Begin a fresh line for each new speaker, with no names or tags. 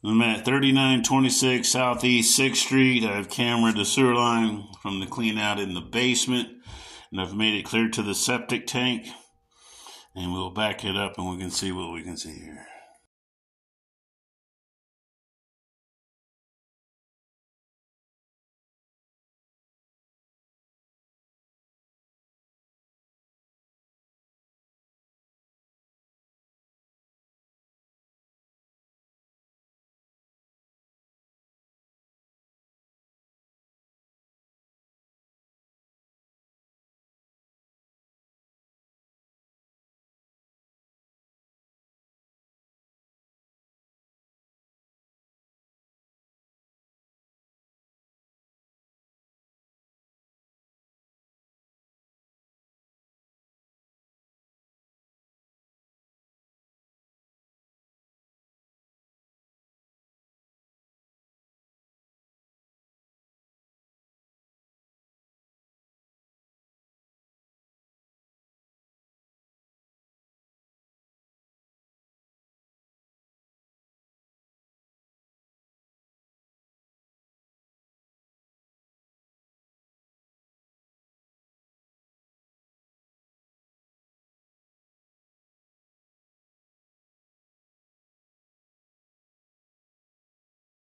I'm at 3926 Southeast 6th Street. I've cameraed the sewer line from the clean out in the basement, and I've made it clear to the septic tank. And we'll back it up and we can see what we can see here.